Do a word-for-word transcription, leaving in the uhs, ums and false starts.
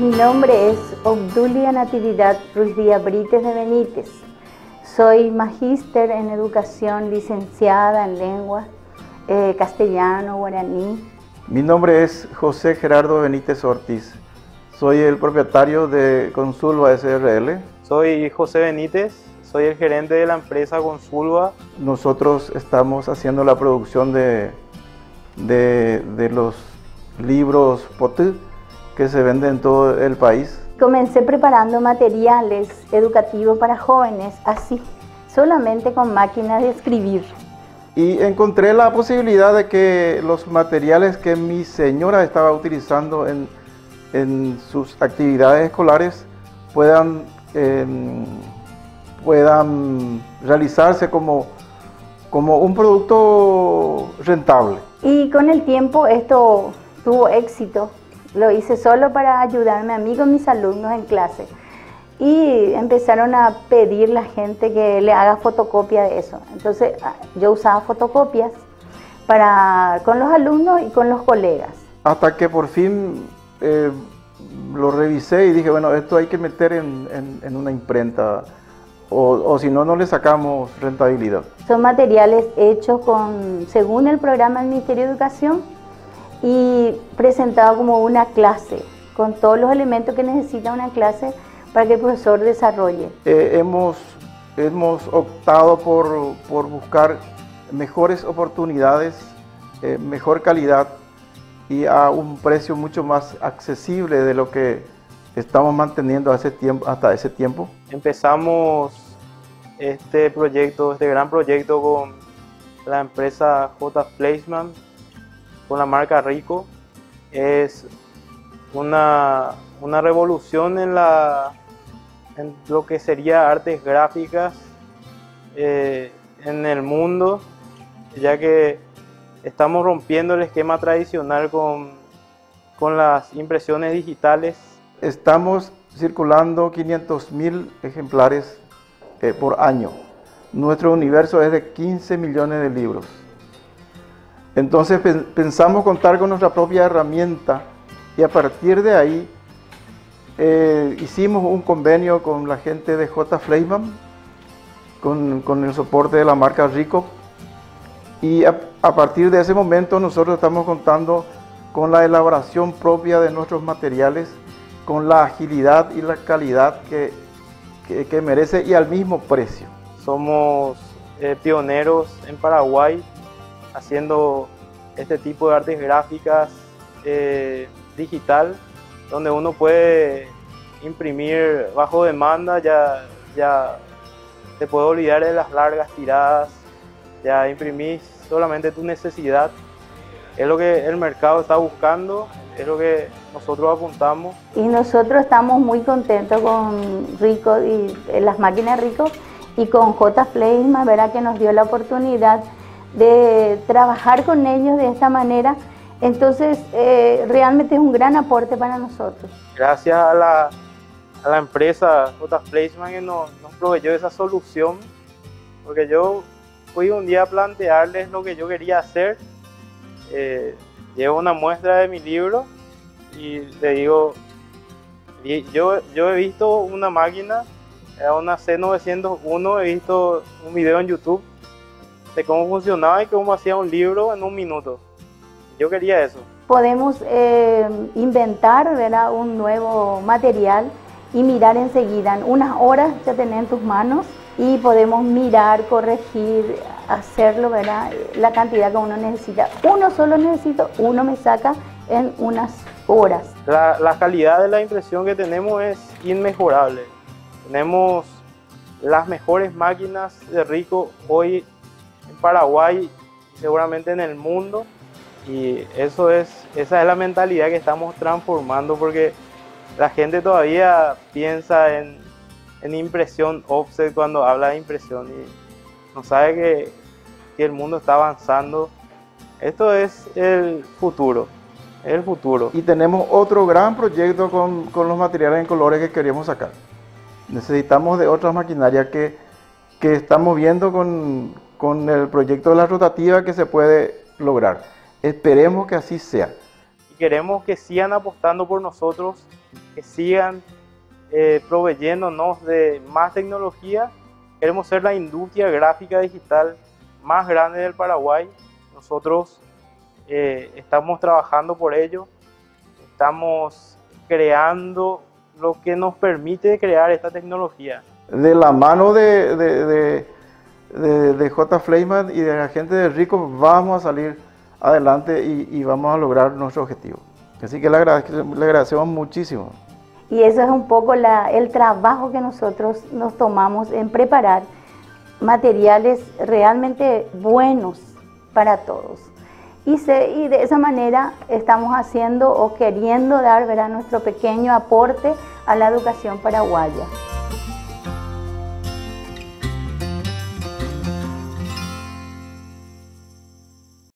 Mi nombre es Obdulia Natividad Ruiz Díaz Brites de Benítez. Soy magíster en educación, licenciada en lengua, eh, castellano, guaraní. Mi nombre es José Gerardo Benítez Ortiz. Soy el propietario de Consulva S R L. Soy José Benítez, soy el gerente de la empresa Consulva. Nosotros estamos haciendo la producción de, de, de los libros P O T que se venden en todo el país. Comencé preparando materiales educativos para jóvenes, así, solamente con máquinas de escribir. Y encontré la posibilidad de que los materiales que mi señora estaba utilizando en, en sus actividades escolares puedan, eh, puedan realizarse como, como un producto rentable. Y con el tiempo esto tuvo éxito. Lo hice solo para ayudarme a mí con mis alumnos en clase. Y empezaron a pedir la gente que le haga fotocopia de eso. Entonces yo usaba fotocopias para, con los alumnos y con los colegas. Hasta que por fin eh, lo revisé y dije, bueno, esto hay que meter en, en, en una imprenta o, o si no, no le sacamos rentabilidad. Son materiales hechos con, según el programa del Ministerio de Educación, y presentado como una clase, con todos los elementos que necesita una clase para que el profesor desarrolle. Eh, hemos, hemos optado por, por buscar mejores oportunidades, eh, mejor calidad y a un precio mucho más accesible de lo que estamos manteniendo hace tiempo, hasta ese tiempo. Empezamos este proyecto, este gran proyecto con la empresa J. Fleischmann, con la marca Rico. Es una, una revolución en, la, en lo que sería artes gráficas eh, en el mundo, ya que estamos rompiendo el esquema tradicional con, con las impresiones digitales. Estamos circulando quinientos mil ejemplares eh, por año. Nuestro universo es de quince millones de libros. Entonces pensamos contar con nuestra propia herramienta y a partir de ahí eh, hicimos un convenio con la gente de J. Fleischmann, con, con el soporte de la marca Rico, y a, a partir de ese momento nosotros estamos contando con la elaboración propia de nuestros materiales, con la agilidad y la calidad que, que, que merece y al mismo precio. Somos eh, pioneros en Paraguay haciendo este tipo de artes gráficas eh, digital, donde uno puede imprimir bajo demanda, ya, ya te puedo olvidar de las largas tiradas, ya imprimís solamente tu necesidad. Es lo que el mercado está buscando, es lo que nosotros apuntamos. Y nosotros estamos muy contentos con Rico y las máquinas Rico y con J. Fleischmann, ¿verdad?, que nos dio la oportunidad de trabajar con ellos de esta manera. Entonces eh, realmente es un gran aporte para nosotros. Gracias a la, a la empresa J. Fleischmann que nos, nos proveyó esa solución, porque yo fui un día a plantearles lo que yo quería hacer. Eh, llevo una muestra de mi libro y le digo, yo, yo he visto una máquina, era una C novecientos uno, he visto un video en YouTube de cómo funcionaba y cómo hacía un libro en un minuto. Yo quería eso. Podemos eh, inventar, ¿verdad?, un nuevo material y mirar enseguida. En unas horas ya tenés en tus manos y podemos mirar, corregir, hacerlo, ¿verdad?, la cantidad que uno necesita. Uno solo necesito, uno me saca en unas horas. La, la calidad de la impresión que tenemos es inmejorable. Tenemos las mejores máquinas de Rico hoy en Paraguay y seguramente en el mundo, y eso es, esa es la mentalidad que estamos transformando, porque la gente todavía piensa en, en impresión offset cuando habla de impresión y no sabe que, que el mundo está avanzando. Esto es el futuro, es el futuro. Y tenemos otro gran proyecto con, con los materiales en colores que queremos sacar. Necesitamos de otras maquinarias que, que estamos viendo con, con el proyecto de la rotativa que se puede lograr. Esperemos que así sea. Y queremos que sigan apostando por nosotros que sigan eh, proveyéndonos de más tecnología. Queremos ser la industria gráfica digital más grande del Paraguay. Nosotros eh, estamos trabajando por ello, estamos creando lo que nos permite crear esta tecnología. De la mano de, de, de, de, de J. Fleischmann y de la gente de Rico vamos a salir adelante y, y vamos a lograr nuestro objetivo. Así que le agradecemos, le agradecemos muchísimo. Y eso es un poco la, el trabajo que nosotros nos tomamos en preparar materiales realmente buenos para todos. Y, se, y de esa manera estamos haciendo o queriendo dar, ¿verdad?, nuestro pequeño aporte a la educación paraguaya.